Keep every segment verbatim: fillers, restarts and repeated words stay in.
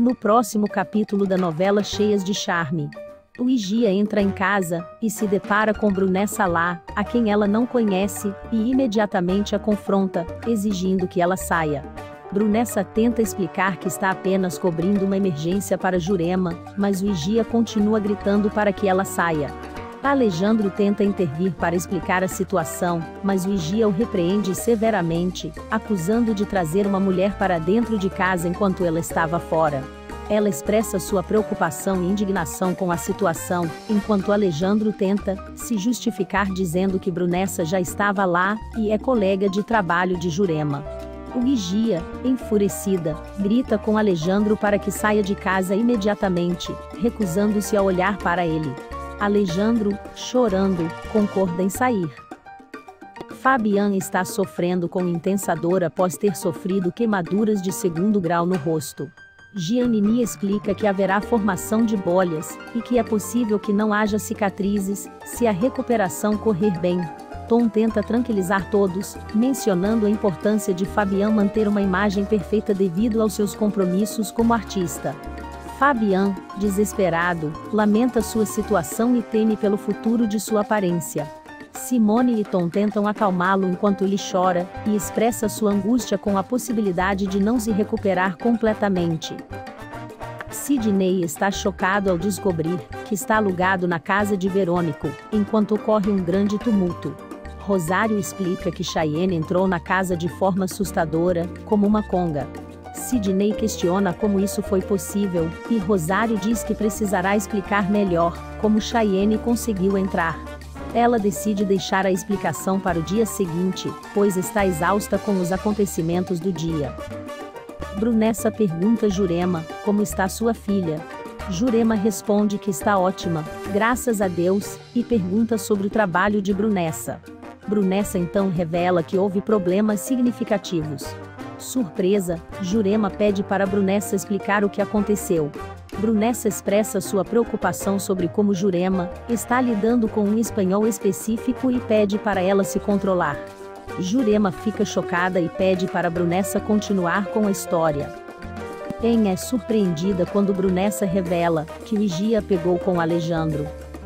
No próximo capítulo da novela Cheias de Charme, Ligia entra em casa e se depara com Brunessa lá, a quem ela não conhece, e imediatamente a confronta, exigindo que ela saia. Brunessa tenta explicar que está apenas cobrindo uma emergência para Jurema, mas Ligia continua gritando para que ela saia. Alejandro tenta intervir para explicar a situação, mas Ligia o repreende severamente, acusando de trazer uma mulher para dentro de casa enquanto ela estava fora. Ela expressa sua preocupação e indignação com a situação, enquanto Alejandro tenta se justificar dizendo que Brunessa já estava lá e é colega de trabalho de Jurema. Ligia, enfurecida, grita com Alejandro para que saia de casa imediatamente, recusando-se a olhar para ele. Alejandro, chorando, concorda em sair. Fabian está sofrendo com intensa dor após ter sofrido queimaduras de segundo grau no rosto. Giannini explica que haverá formação de bolhas, e que é possível que não haja cicatrizes, se a recuperação correr bem. Tom tenta tranquilizar todos, mencionando a importância de Fabian manter uma imagem perfeita devido aos seus compromissos como artista. Fabian, desesperado, lamenta sua situação e teme pelo futuro de sua aparência. Simone e Tom tentam acalmá-lo enquanto ele chora, e expressa sua angústia com a possibilidade de não se recuperar completamente. Sidney está chocado ao descobrir que está alugado na casa de Verônico, enquanto ocorre um grande tumulto. Rosário explica que Chayenne entrou na casa de forma assustadora, como uma conga. Sidney questiona como isso foi possível, e Rosário diz que precisará explicar melhor como Chayenne conseguiu entrar. Ela decide deixar a explicação para o dia seguinte, pois está exausta com os acontecimentos do dia. Brunessa pergunta a Jurema como está sua filha. Jurema responde que está ótima, graças a Deus, e pergunta sobre o trabalho de Brunessa. Brunessa então revela que houve problemas significativos. Surpresa, Jurema pede para Brunessa explicar o que aconteceu. Brunessa expressa sua preocupação sobre como Jurema está lidando com um espanhol específico e pede para ela se controlar. Jurema fica chocada e pede para Brunessa continuar com a história. Pen é surpreendida quando Brunessa revela que Ligia pegou com Alejandro.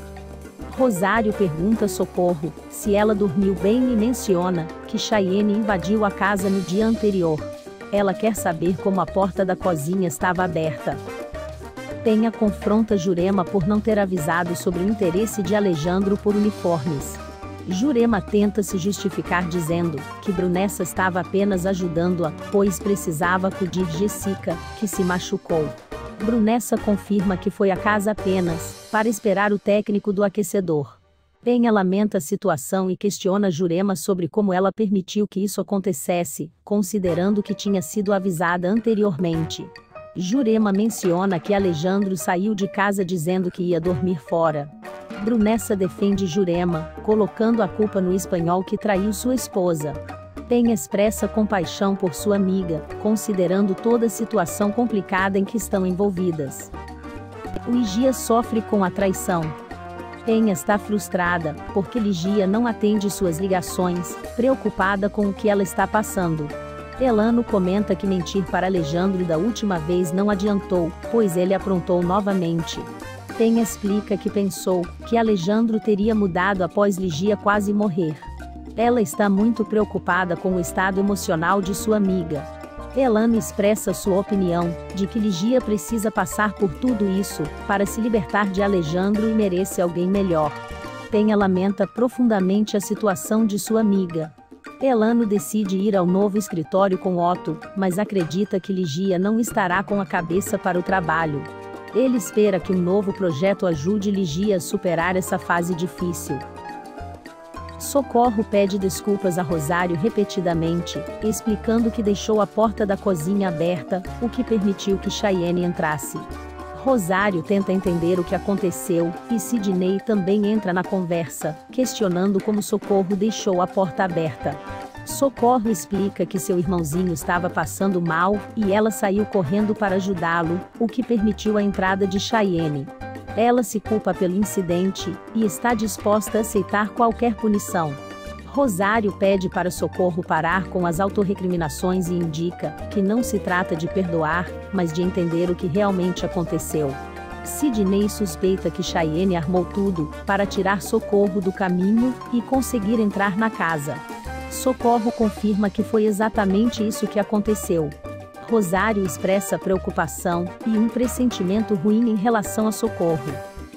Rosário pergunta a Socorro se ela dormiu bem e menciona que Chayenne invadiu a casa no dia anterior. Ela quer saber como a porta da cozinha estava aberta. Penha confronta Jurema por não ter avisado sobre o interesse de Alejandro por uniformes. Jurema tenta se justificar dizendo que Brunessa estava apenas ajudando-a, pois precisava acudir Jessica, que se machucou. Brunessa confirma que foi à casa apenas para esperar o técnico do aquecedor. Penha lamenta a situação e questiona Jurema sobre como ela permitiu que isso acontecesse, considerando que tinha sido avisada anteriormente. Jurema menciona que Alejandro saiu de casa dizendo que ia dormir fora. Brunessa defende Jurema, colocando a culpa no espanhol que traiu sua esposa. Penha expressa compaixão por sua amiga, considerando toda a situação complicada em que estão envolvidas. Ligia sofre com a traição. Penha está frustrada, porque Ligia não atende suas ligações, preocupada com o que ela está passando. Elano comenta que mentir para Alejandro da última vez não adiantou, pois ele aprontou novamente. Penha explica que pensou que Alejandro teria mudado após Ligia quase morrer. Ela está muito preocupada com o estado emocional de sua amiga. Elano expressa sua opinião, de que Ligia precisa passar por tudo isso, para se libertar de Alejandro e merece alguém melhor. Penha lamenta profundamente a situação de sua amiga. Elano decide ir ao novo escritório com Otto, mas acredita que Ligia não estará com a cabeça para o trabalho. Ele espera que um novo projeto ajude Ligia a superar essa fase difícil. Socorro pede desculpas a Rosário repetidamente, explicando que deixou a porta da cozinha aberta, o que permitiu que Chayenne entrasse. Rosário tenta entender o que aconteceu, e Sidney também entra na conversa, questionando como Socorro deixou a porta aberta. Socorro explica que seu irmãozinho estava passando mal, e ela saiu correndo para ajudá-lo, o que permitiu a entrada de Chayenne. Ela se culpa pelo incidente, e está disposta a aceitar qualquer punição. Rosário pede para Socorro parar com as autorrecriminações e indica que não se trata de perdoar, mas de entender o que realmente aconteceu. Sidney suspeita que Chayenne armou tudo para tirar Socorro do caminho e conseguir entrar na casa. Socorro confirma que foi exatamente isso que aconteceu. Rosário expressa preocupação e um pressentimento ruim em relação a Socorro.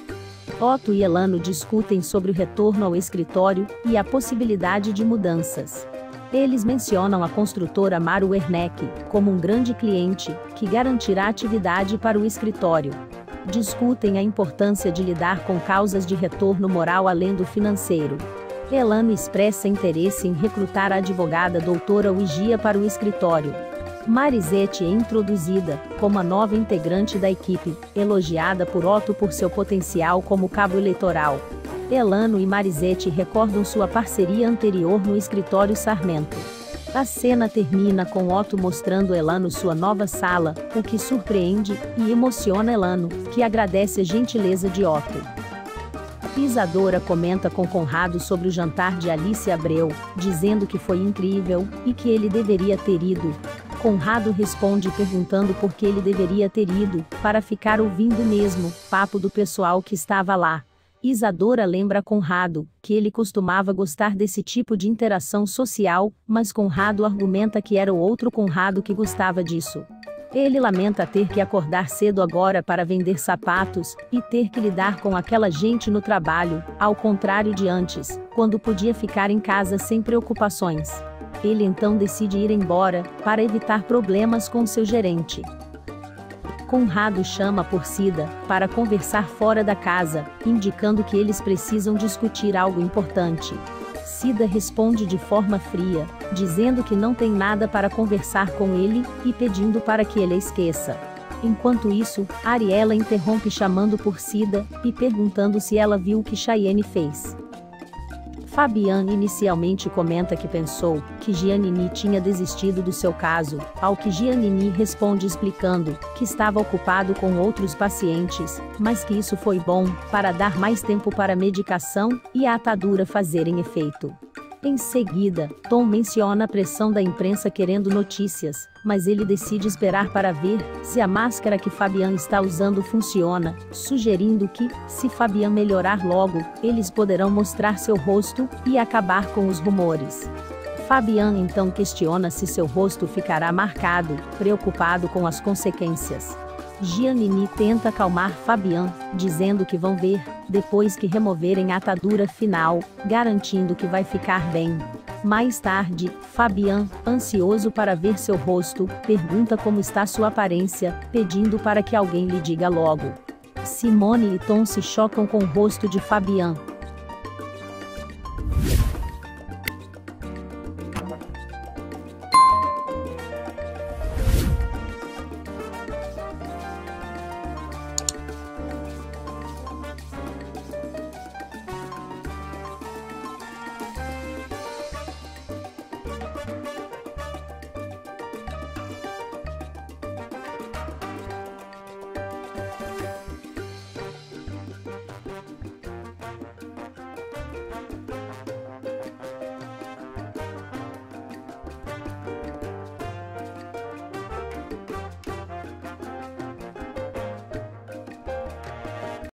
Otto e Elano discutem sobre o retorno ao escritório e a possibilidade de mudanças. Eles mencionam a construtora Maru Werneck como um grande cliente que garantirá atividade para o escritório. Discutem a importância de lidar com causas de retorno moral além do financeiro. Elano expressa interesse em recrutar a advogada doutora Uigia para o escritório. Marisete é introduzida como a nova integrante da equipe, elogiada por Otto por seu potencial como cabo eleitoral. Elano e Marisete recordam sua parceria anterior no escritório Sarmento. A cena termina com Otto mostrando Elano sua nova sala, o que surpreende e emociona Elano, que agradece a gentileza de Otto. Isadora comenta com Conrado sobre o jantar de Alice Abreu, dizendo que foi incrível e que ele deveria ter ido. Conrado responde perguntando por que ele deveria ter ido, para ficar ouvindo mesmo papo do pessoal que estava lá. Isadora lembra Conrado que ele costumava gostar desse tipo de interação social, mas Conrado argumenta que era o outro Conrado que gostava disso. Ele lamenta ter que acordar cedo agora para vender sapatos e ter que lidar com aquela gente no trabalho, ao contrário de antes, quando podia ficar em casa sem preocupações. Ele então decide ir embora, para evitar problemas com seu gerente. Conrado chama por Cida, para conversar fora da casa, indicando que eles precisam discutir algo importante. Cida responde de forma fria, dizendo que não tem nada para conversar com ele, e pedindo para que ele a esqueça. Enquanto isso, Ariela interrompe chamando por Cida, e perguntando se ela viu o que Chayenne fez. Fabian inicialmente comenta que pensou que Giannini tinha desistido do seu caso, ao que Giannini responde explicando que estava ocupado com outros pacientes, mas que isso foi bom para dar mais tempo para a medicação e a atadura fazerem efeito. Em seguida, Tom menciona a pressão da imprensa querendo notícias, mas ele decide esperar para ver se a máscara que Fabian está usando funciona, sugerindo que, se Fabian melhorar logo, eles poderão mostrar seu rosto e acabar com os rumores. Fabian então questiona se seu rosto ficará marcado, preocupado com as consequências. Giannini tenta acalmar Fabian, dizendo que vão ver, depois que removerem a atadura final, garantindo que vai ficar bem. Mais tarde, Fabian, ansioso para ver seu rosto, pergunta como está sua aparência, pedindo para que alguém lhe diga logo. Simone e Tom se chocam com o rosto de Fabian,